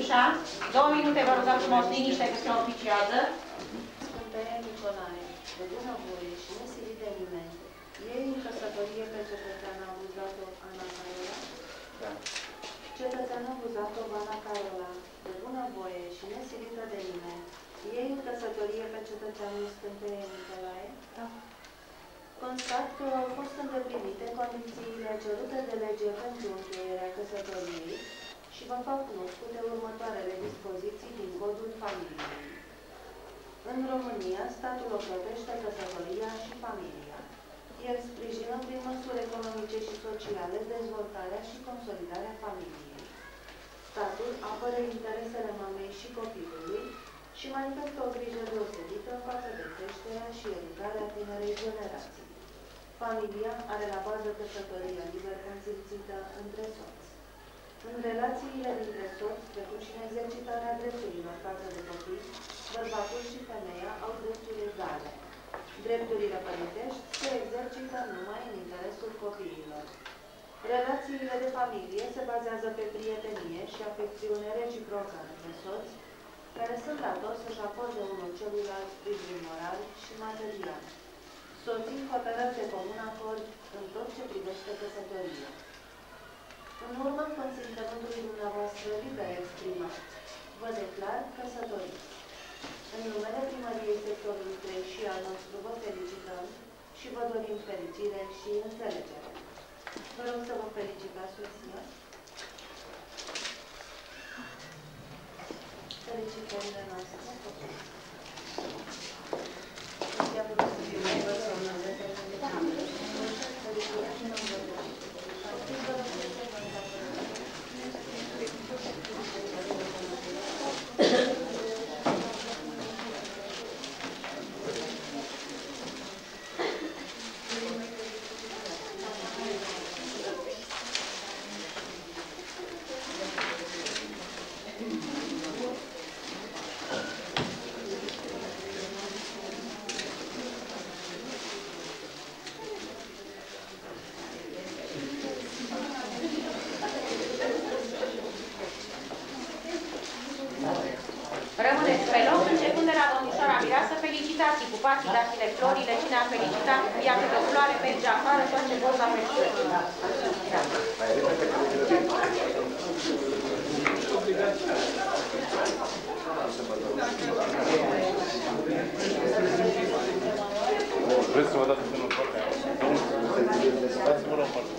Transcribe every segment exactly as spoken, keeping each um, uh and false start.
ușa. Două minute vă rugăm frumos liniște că se oficiază. Sfânteia Nicolae, de bunăvoie și nesilit de nimeni, ei în căsătorie pe cetățeana Buzato Ana Carola? Da. Cetățeana Buzato Ana Carola, de bunăvoie și nesilită de nimeni, ei în căsătorie pe cetățeanul Sfânteia Nicolae? Da. Constat că au fost îndeplinite condițiile cerute de lege pentru încheierea căsătoriei și vă fac cunoscute următoarele dispoziții din Codul Familiei. În România, statul ocrotește căsătoria și familia. El sprijină prin măsuri economice și sociale dezvoltarea și consolidarea familiei. Statul apără interesele mamei și copilului și manifestă o grijă deosebită față de creșterea și educarea tinerei generații. Familia are la bază căsătoria liber consimțită între soți. În relațiile dintre soți, precum și în exercitarea drepturilor față de copii, bărbatul și femeia au drepturi egale. Drepturile părintești se exercită numai în interesul copiilor. Relațiile de familie se bazează pe prietenie și afecțiune reciprocă între soți, care sunt datori să-și acorde unul celuilalt sprijin moral și material. Soții hotărăsc de comun acord în tot ce privește căsătoria. În urma consimțământului dumneavoastră liber exprimat, vă declar căsătorit. În numele Primăriei Sectorului trei și al nostru vă felicităm și vă dorim fericire și înțelegere. Vă rog să vă felicitați soția. Felicitările noastre. Rămâneți pe loc, începând de la domnișoara mireasă, felicitații cu pații, datile, florile, cine a felicitat, ia câte o floare, merge afară, tot ce vor la felicitări. Vreți să vă dați în partea? Dați-vă la o parte.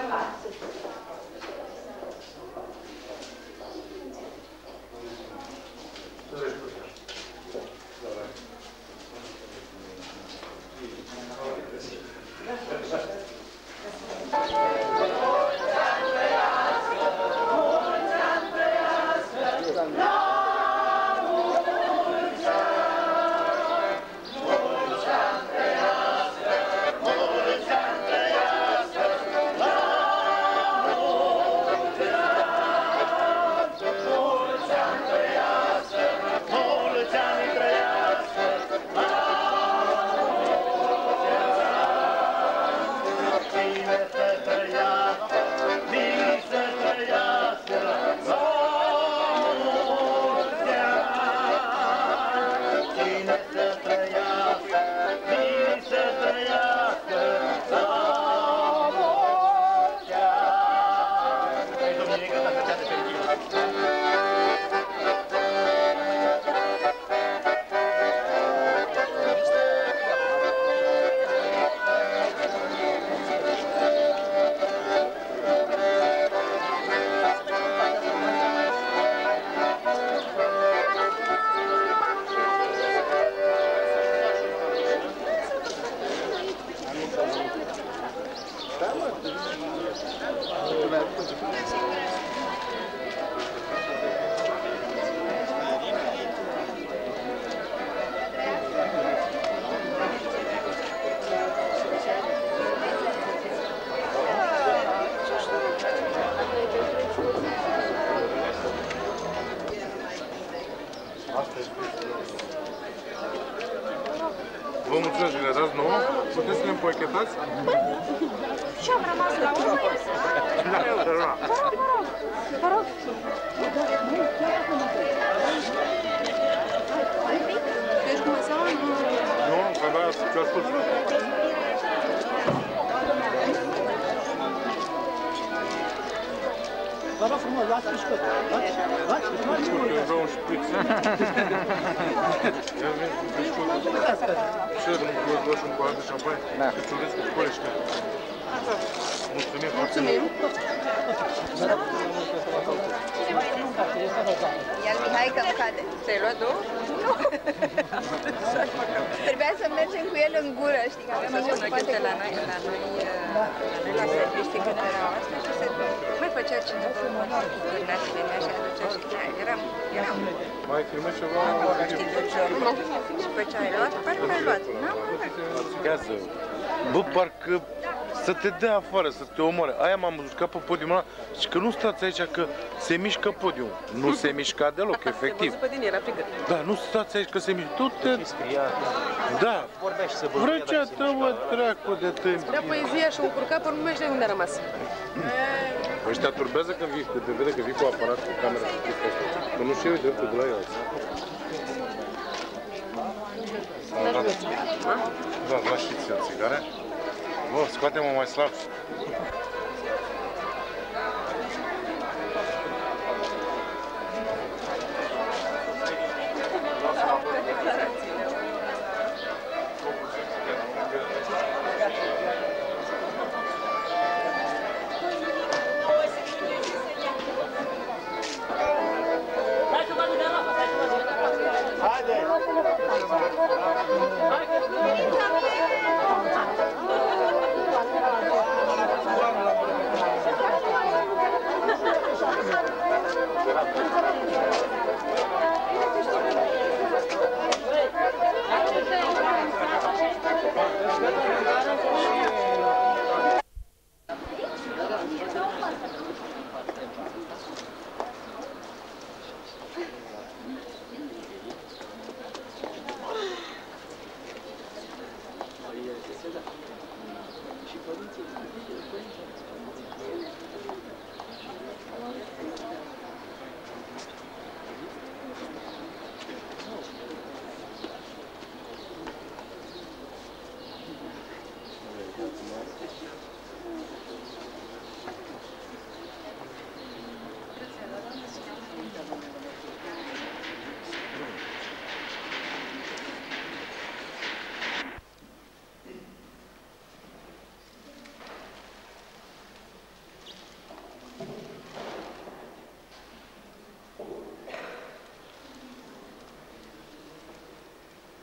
Vă mulțumesc, le dați nouă? Puteți să le împachetați? Și am rămas la urmă? Da, da, da. Vă rog, vă rog. Ești cum să am? Nu, că da, ce-a spus. Vă rog frumos, luați pișcot. Luați, luați, luați. Eu vreau un șpriț. Ia vin cu pișcotul. Ce, domnul, vă și un pahar de șampanie? Da. Cu ciureț cu colește. Mulțumim. Mulțumim. Iar Mihai că îmi cade. Ți-ai luat două? Nu. Trebuia să mergem cu el în gură, știi, că avem Să spună că este la noi, la noi, la noi la servicii când erau astea și se mai făcea cineva turnate de mea și aducea și eram, eram. Mai filmezi ceva? Știi de ce? Nu. Și pe ce ai luat? Parcă ai luat. N-am luat. Bă, parcă să te dea afară, să te omoare. Aia m-am jucat pe podiumul ăla și că nu stați aici, că se mișcă podiumul. Nu se mișca deloc, efectiv. Te-ai văzut pe tine, era frigă. Da, nu stați aici că se mișcă. Tu te... Da. Vrăcea-te, mă, dracu de tâmpi. Vrea poezia și un curcap, ori nu mai știu unde a rămas. Ăștia turbează când vii, că te vede că vii cu aparat, cu camera, cu chestia asta. Că nu știu eu dreptul de la el. Da, da, știți o țigare. Bă, scoate-mă mai slab.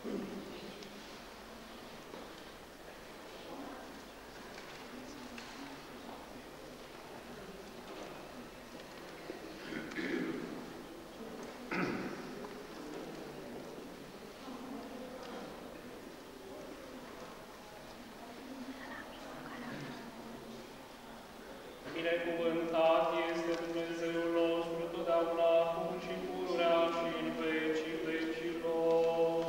Binecuvântat este Dumnezeul nostru totdeauna, acum și pururea și în vecii vecilor.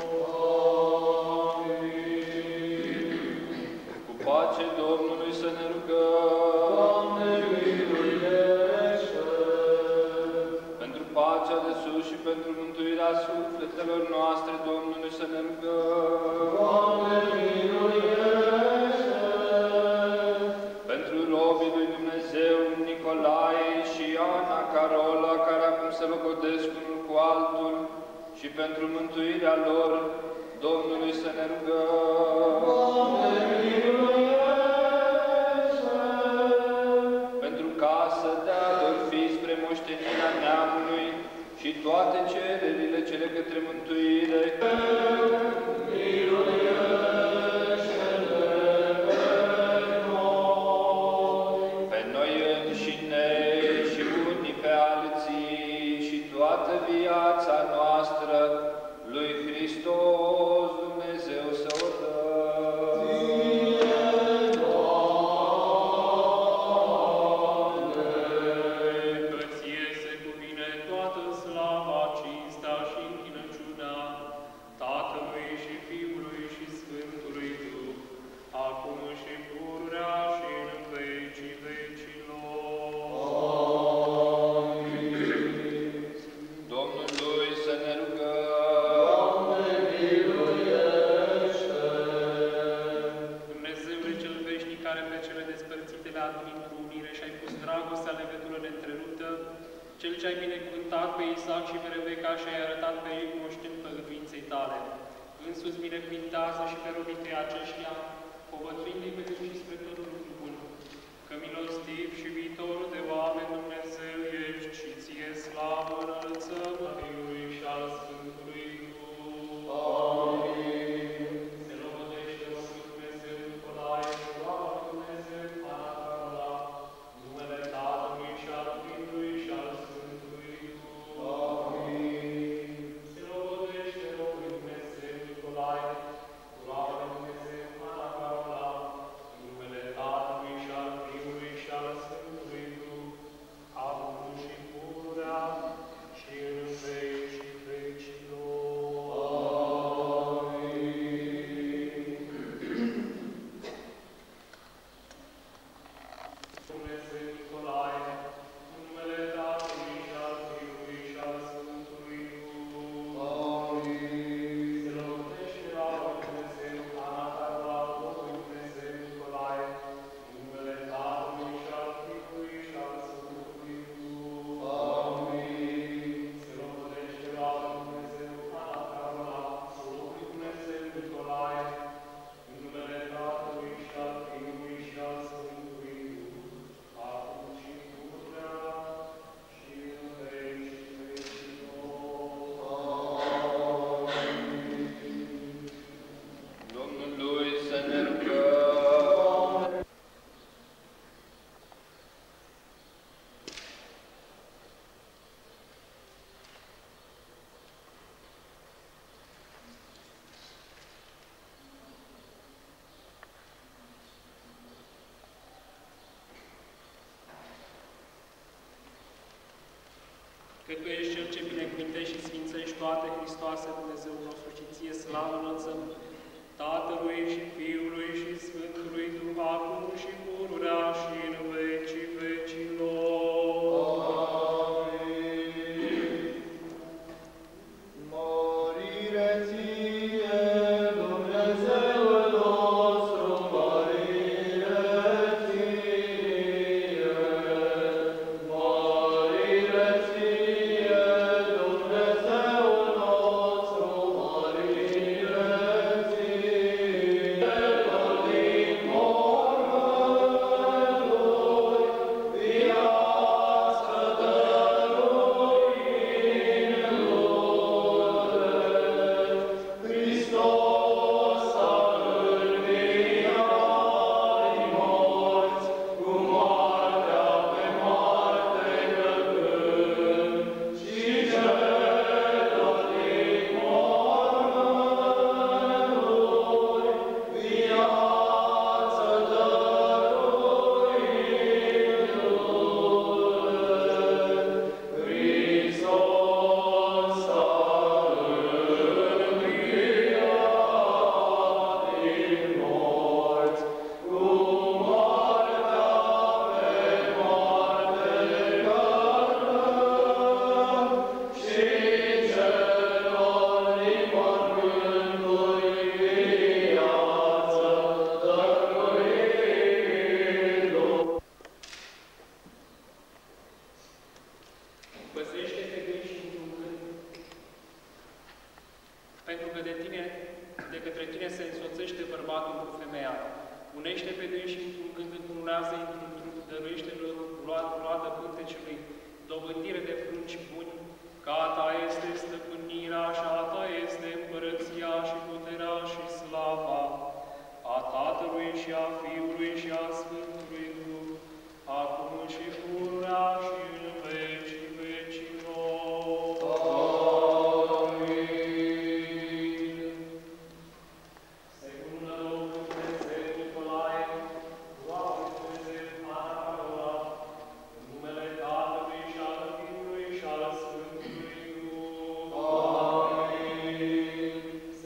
Amin. Cu pace Domnului să ne rugăm. Doamne, miluiește! Pentru pacea de sus și pentru mântuirea sufletelor noastre, Domnului să ne rugăm. Doamne, miluiește! Pentru robii lui Dumnezeu, Nicolae și Ana Carola, care acum se logodesc unul cu altul, și pentru mântuirea lor, Domnului să ne rugăm. Doamne, miluiește! Pentru casă de ador fi spre moștenirea neamului și toate cererile cele către mântuire, viața noastră lui Hristos Dumnezeu să o dăm. Ție, Doamne! Că ție se cuvine toată slava, cinstea și închinăciunea Tatălui și Fiului și Sfântului Duh, acum și pururea și în vecii vecilor. Domnului să ne rugăm. Doamne, miluiește! Dumnezeule cel veșnic, care pe cele despărțite le-a adunit cu unire și ai pus dragostea legătură neîntreruptă, cel ce ai binecuvântat pe Isaac și pe Rebecca și ai arătat pe ei moșteni făgăduinței tale, însuți binecuvintează și pe robii tăi aceștia, povățuindu-i pe Duh și spre tot lucru bun, că milostiv și viitor de oameni Dumnezeu ești și ție slavă înălțăm Fiului și al Sfântului Duh. Amin. Se logodește Domnul Dumnezeu Nicolae, slavă Dumnezeu Ana Carola, numele Tatălui și al Fiului și al Sfântului Duh. Amin. Se logodește Domnul Dumnezeu Nicolae, slavă Dumnezeu Ana Carola, numele Tatălui și al Fiului și al Sfântului Duh, acum și pururea și în vecii vecilor. Amin. Dumnezeu Nicolae, numele Tatălui și al Fiului și al Sfântului Duh. Amin. Se locuiește la Dumnezeu Ana Carola, Domnul Dumnezeu Nicolae, numele Tatălui și al Fiului și al Sfântului Duh. Amin. Se locuiește la Dumnezeu Ana Carola, Domnul Dumnezeu Nicolae, numele Tatălui și al Fiului și al Sfântului Duh, acum și pururea și în vecii vecilor. Amin. Domnului să ne rugăm. Că Tu ești Cel ce binecuvintești și sfințești toate, Hristoase, Dumnezeu nostru, și ție slavă înălțăm, Tatălui și Fiului și Sfântului Duh, acum și pururea și în vecii vecilor. Amin. Mărire ție, Dumnezeul nostru, mărire ție, mărire ție, Dumnezeul nostru, mărire ție. fugă de tine, de către tine se însoțește bărbatul cu femeia. Unește pe dânsii într-un gând, încununează într-un trup, dăruiește lor roadă pântecelui, dobândire de prunci buni, că a ta este stăpânirea și a ta este împărăția și puterea și slava, a Tatălui și a Fiului și a Sfântului Duh, acum și pururea și în vecii vecilor. Amin. Secundă Domnul Dumnezeu Nicolae, Doamne Dumnezeu Ana Carola, în numele Tatălui și al Fiului și al Sfântului Duh. Amin.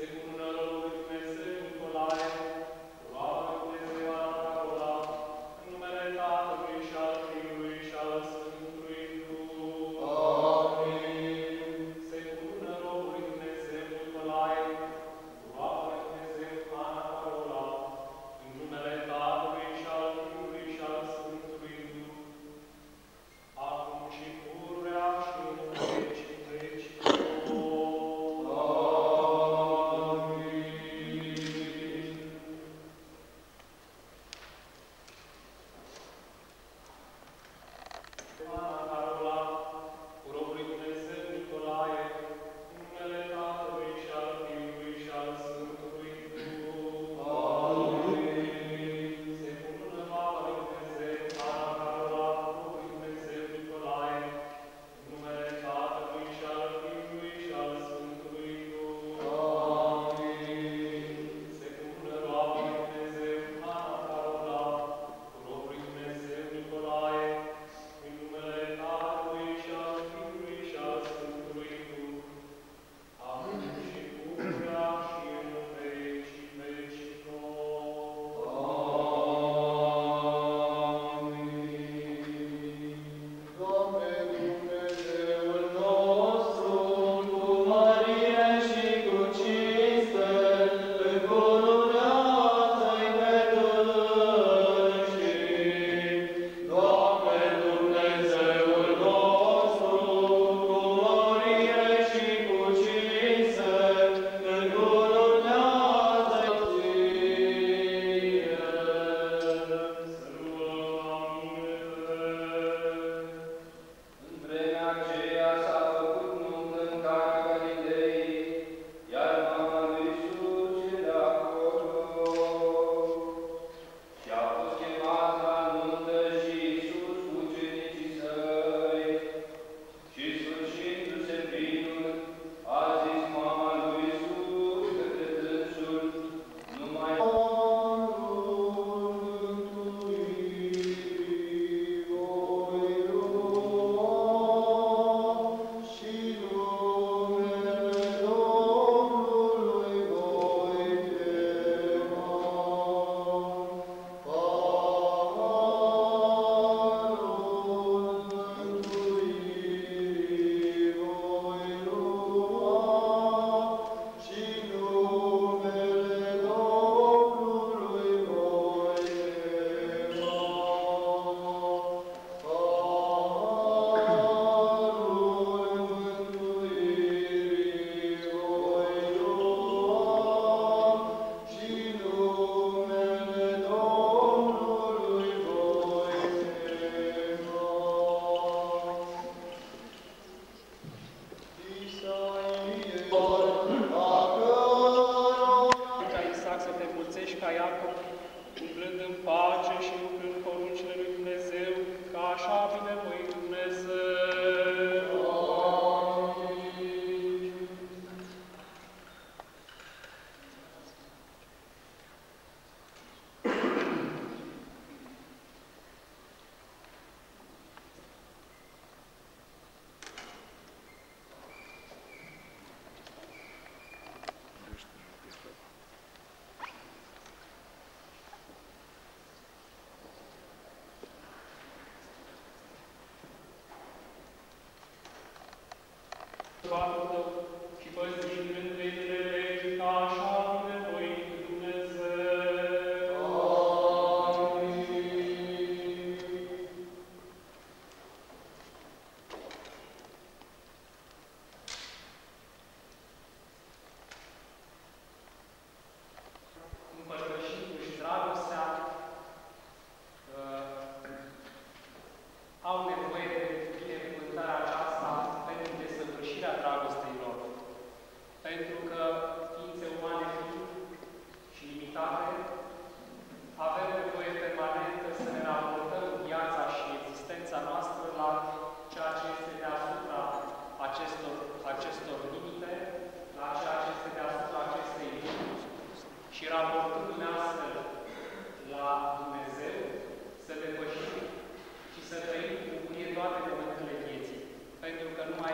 și raportându-ne astfel la Dumnezeu, să depășim și să trăim cu bucurie toate momentele vieții. Pentru că numai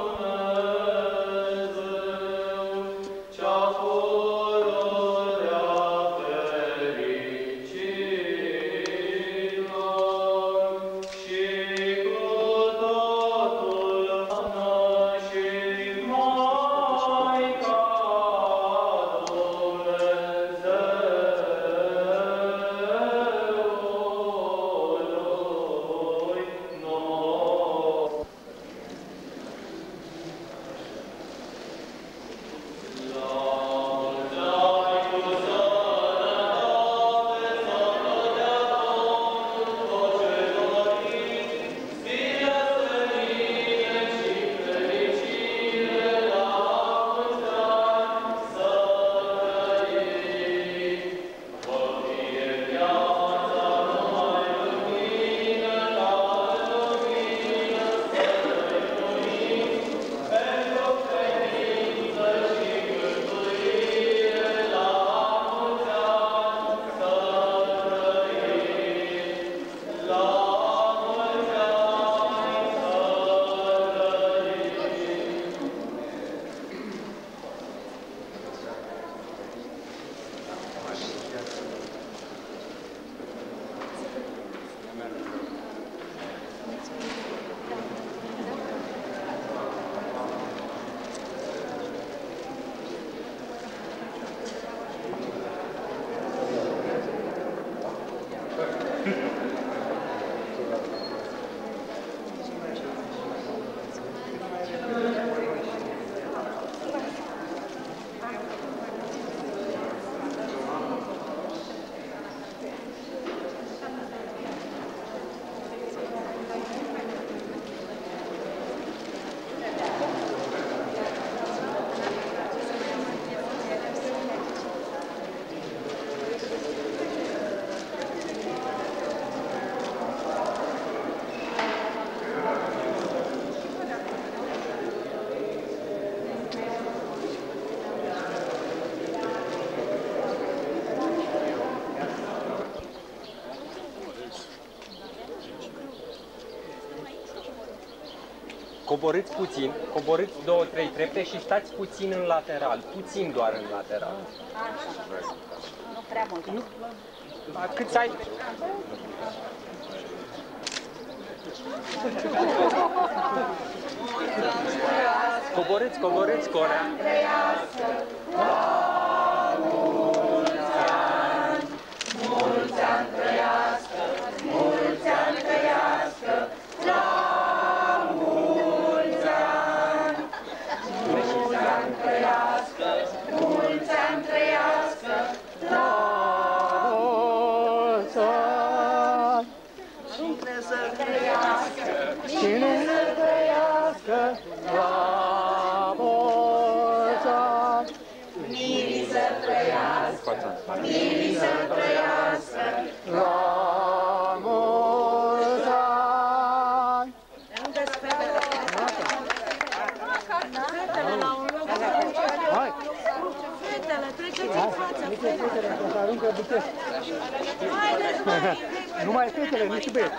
Coborâți puțin, coborâți două, trei trepte și stați puțin în lateral, puțin doar în lateral. Nu prea mult. Nu, cât ai? Coborâți, coborâți, Corea. Mulți ani trăiască, mulți ani trăiască, la mulți ani. Mulți ani trăiască, mulți ani trăiască, la mulți ani. Cine să trăiască, cine să trăiască, la mulți ani. Mirii să trăiască, mirii să trăiască, la mulți ani. Fetele la un loc. Hai! Fetele, treceți în față, fetele. Să aruncă bucheți. Haideți, măi! Numai fetele, nici băieți.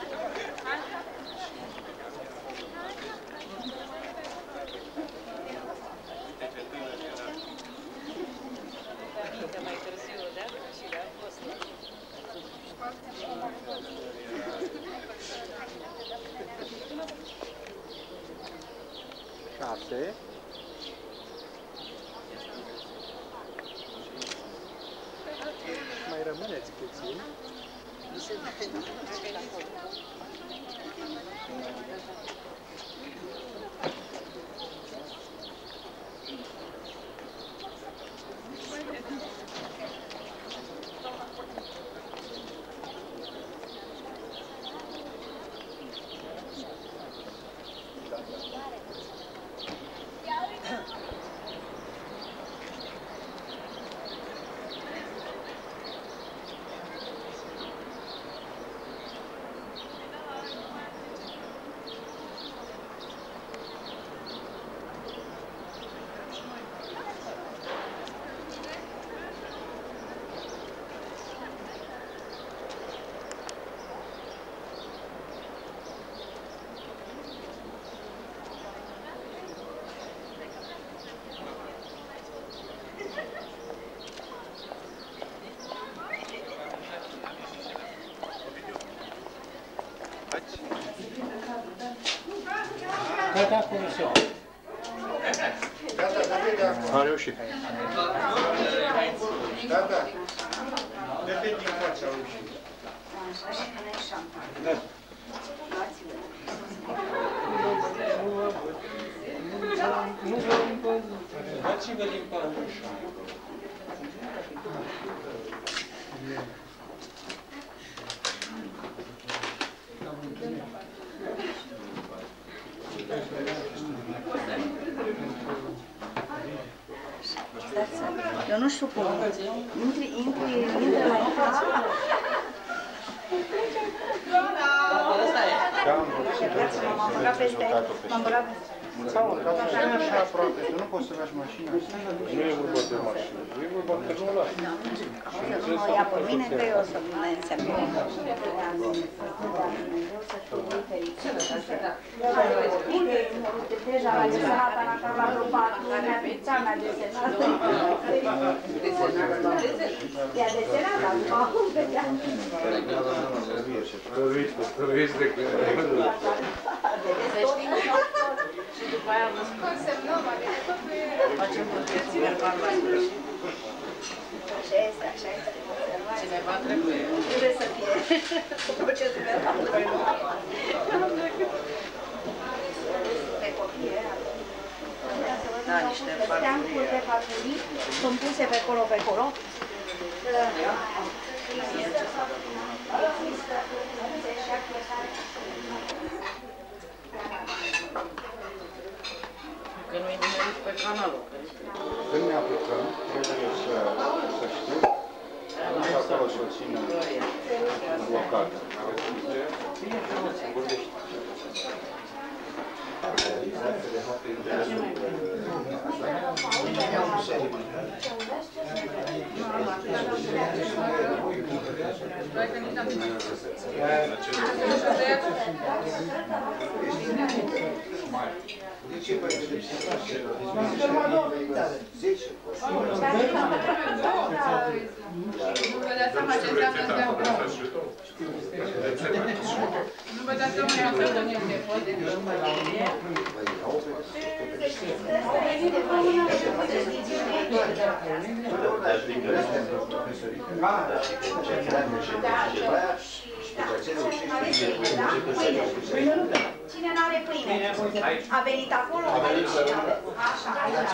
Șase. Mai rămâneți puțin. Gata cu misiunea. Am reușit. Da, da. Dă-te din fața ușii. Așa și puneți șampan. Da. Luați-vă. Nu vă împădă. Dați-vă din pandușă. Eu nu știu cum. Intri, intri, intri la intră. M-am băgat peste, m-am băgat peste. Saul, ca să stai așa aproape, tu nu poți să lași mașina. Nu e vorba de mașină, e vorba că nu o lași. Nu mă ia pe mine că eu o să mă însemne. Deja la desenat, la grupat, cea mea desenat. I-a desenat, acum acum vedea. Tăruiește, tăruiește că... Și după aia vă consemnăm, adică totul e... Facem protecție verbal la sfârșit. Așa este, așa este. Cineva trebuie. Trebuie să fie procesul verbal. Pe copie. Da, niște farfurii. Steancuri de farfurii sunt puse pe acolo, pe acolo. Că nu-i nimerit pe canalul. Când ne apucăm, trebuie să, să știu, și acolo să o ținem blocată. Nu vă dați seama ce înseamnă steaua. Nu vă dați seama ce înseamnă niște fote. Cine n-are pâine? A venit acolo? Așa, aici.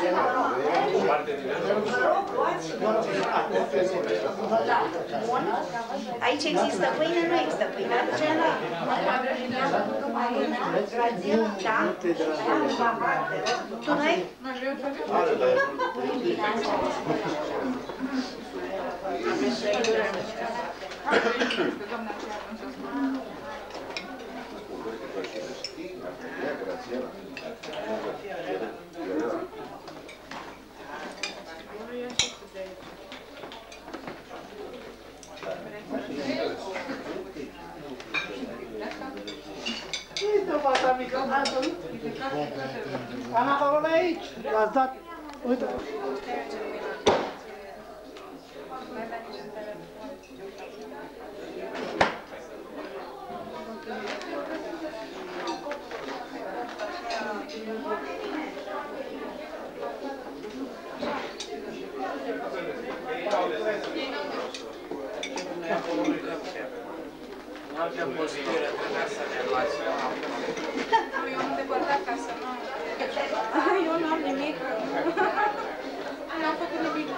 Aici există pâine, nu există pâine. Ce n-a? Da? Tu n-ai? Ana, aici, l-ați dat, uite. Nu aveam poziție, trebuia să ne luați. Eu am depărtat ca să nu... Eu n-am nimic. N-am făcut nimic.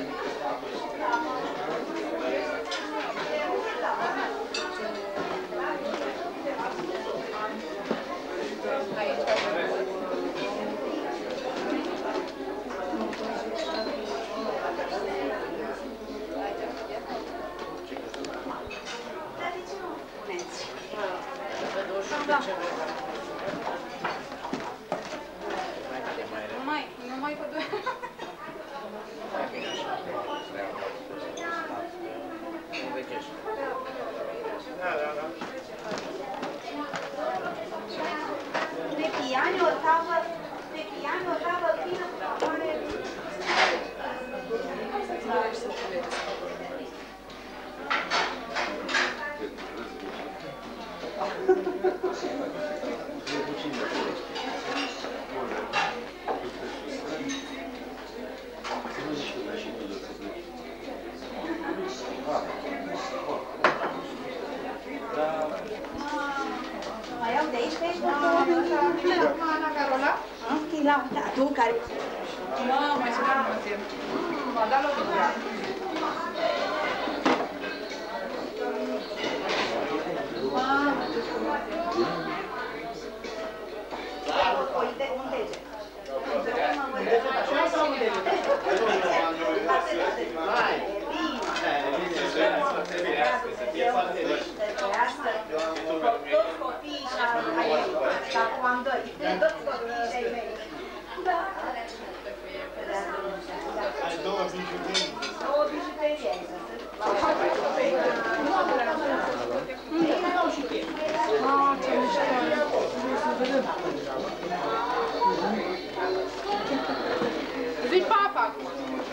Nu mai, nu mai văd. la tu care... Mamă, ce frumos e! M-a dat la lucrat. Mamă, ce frumos e! Uite, un deget. Toți copiii și-au aici, dar comandări, toți copiii și-ai mei. Da. Două bijuterii. Două bijuterii. Ah, ce mișto! Zi papa acum!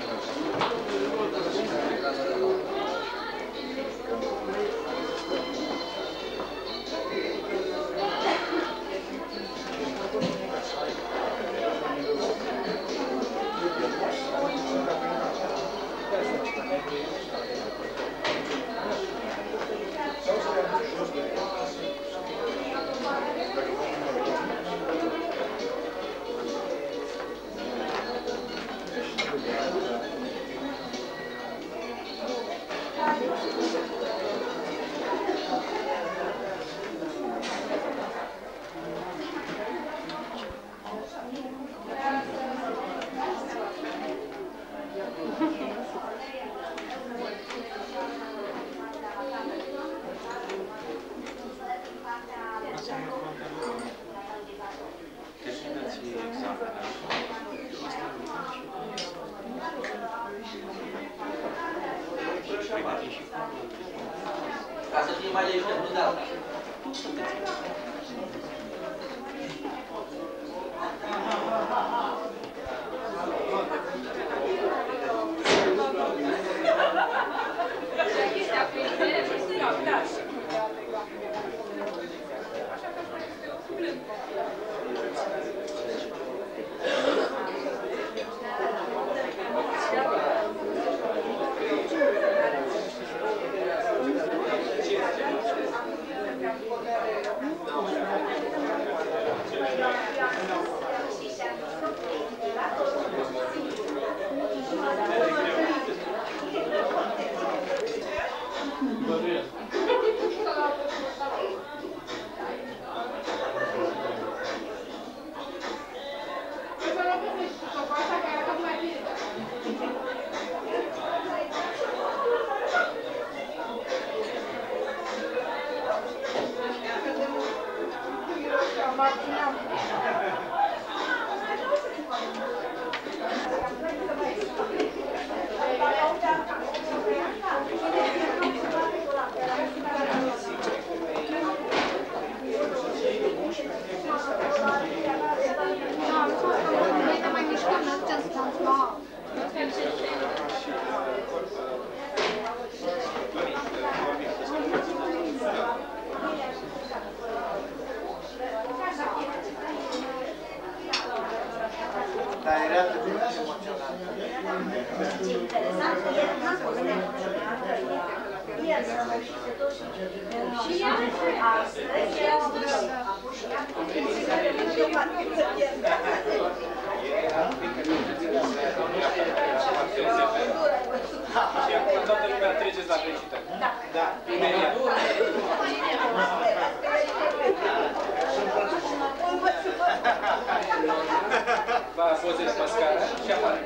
Ca să fie mai lejer, nu de alta. Dar era atât de emoționant. Ce interesant că el n-a fost emoționat. El s-a văzut de tot și el astăzi era un Și acum toată lumea treceți la felicitări. Da. Da, imediat. Va pozezi pe scară și apare.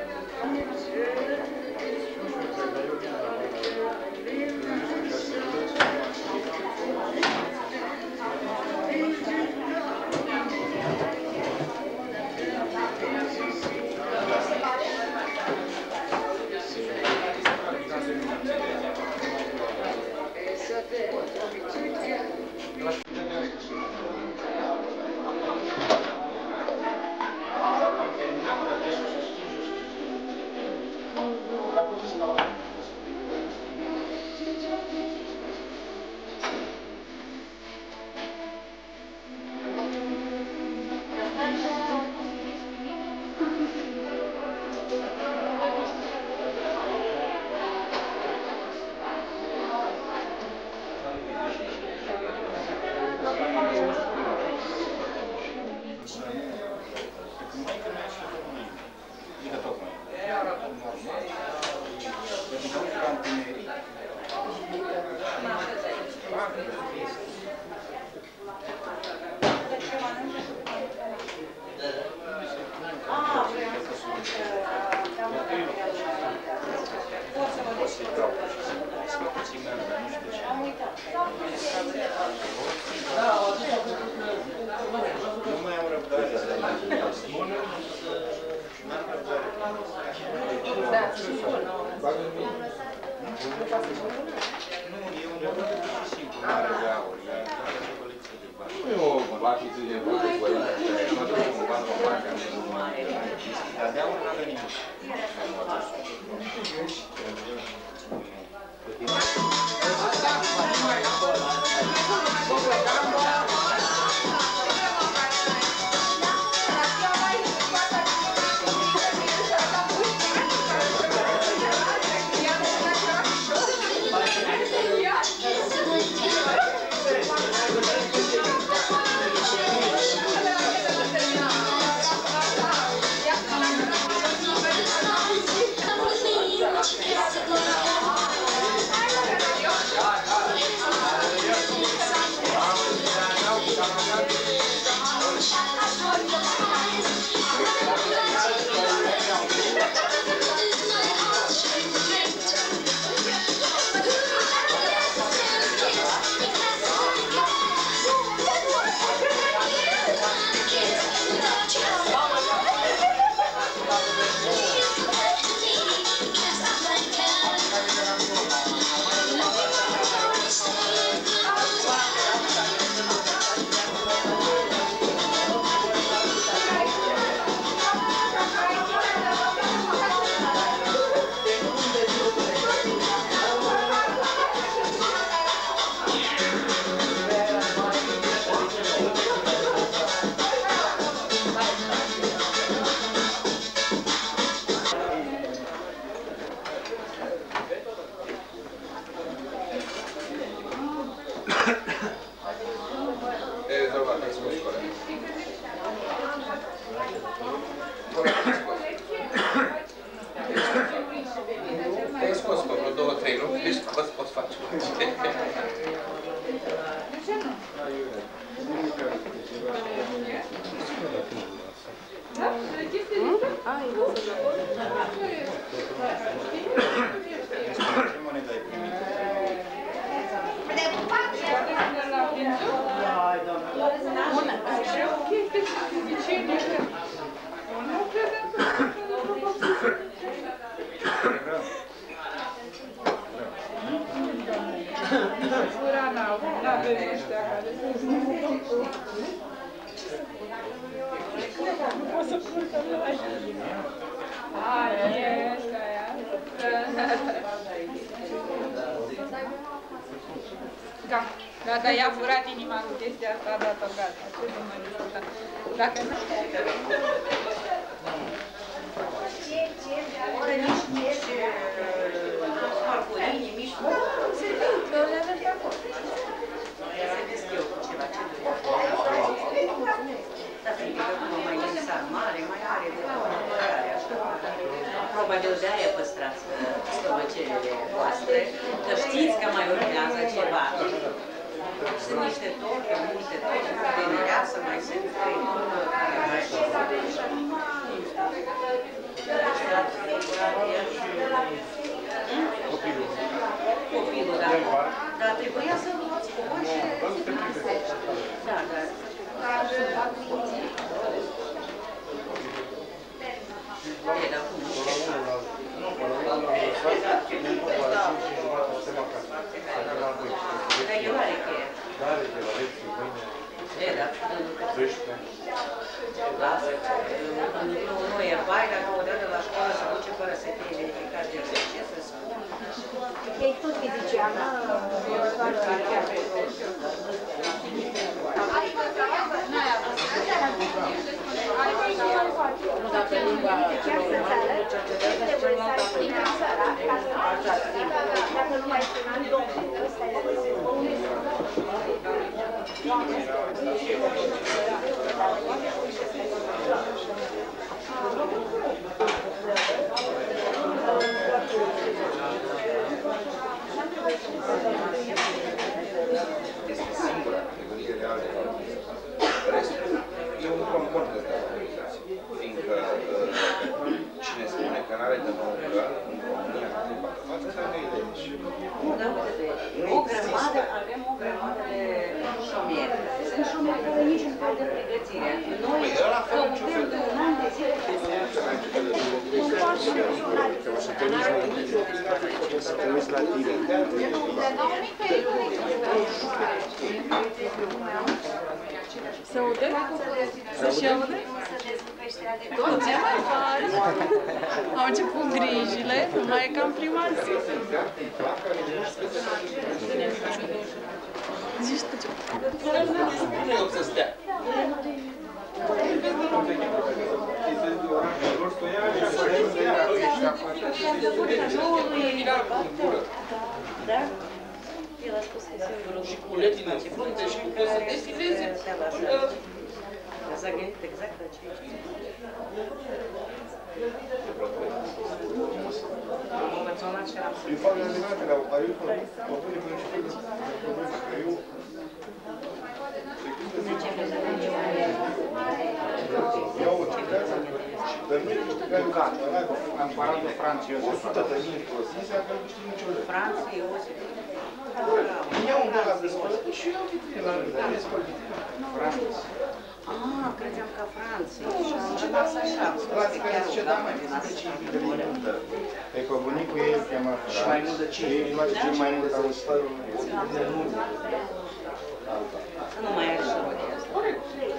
Nu, e un mod simplu, nu are de aur, e are o colecție de bani. Nu e o latitudine foarte părere, așa, mă duc cumva în o bancă, dar de aur nu are nimic. Te-ai scos pe vreo două, trei, nu? Te-ai scos, poți face orice. De ce nu? Da? Ai, Ce monedă ai primit? Bună! Și ok, de ce nu cred? Nu credem că Fura n-avem ăștia care nu pot să purtă la așa. A, e ăștia aia. Da, da, da, i-a furat inima cu chestia asta, a dat-o gata. Ce să mai discutăm? Dacă nu... Ce, ce, ori nici ce, farfurii, nimic. Se întâmplă, le avem pe acolo. Se descheu cu ceva, ce da, fiindcă cum mai lăsat mare, mai are de mai are așa. Probabil de aia păstrați stăvăcelele voastre, că știți că mai urmează ceva. Sunt niște torte, multe torte, de mireasă, mai sunt trei torte care mai Copilul. Copilul, da. Dar trebuia să luați cumva și... Da, da. E, dar cum? Nu, până la urmă, dar el are cheie. Da, are de la lecții, mâine. E, da. doisprezece. Lasă. Nu e bai, dacă odată la școală se duce fără să fie verificat de ce să spun. Ei tot fiziciană, nu dacă limba chiar să țară, trebuie să ai prima țara ca să faci limba. Dacă nu mai spune în domnul, ăsta e Este singura categorie reală de valorizație. Restul e un confort de valorizație. Fiindcă cine spune că n-are de muncă în România nu trebuie să facă, să nu-i leși. O grămadă, avem o grămadă de șomieri. Sunt șomieri care nici un fel de pregătire. Noi căutăm de un an de zile. uiți la tine. Se aude? Se și aude? Tot ce mai mari. Au început grijile, nu mai e ca în prima zi. Zici tu ce? Nu e să stea. Da? El a spus că singurul Și cu letile în frunte și cu să desfileze. S-a gândit exact la ce ești. Am învățat și eram să... Eu fac rezultate la o pariucă, mă pune pe niște probleme, că eu... Iau o cicață și pe mine câștigă împăratul Franței o sută de mii prosise, că nu câștig nicio leu. Franței, Iosif. Îmi iau un glas de spălăt și iau vitrină la rând, de spăl vitrină. Franței. Ah, credeam că Franței și am rămas așa. Frații care zice, da, mai puțin de cinci mii de lei muntă. Pe pe bunicul ei îl chema Și mai mult de cinci mii. Ei îmi place cel mai mult la un spăl. Nu mai ai și rochia asta.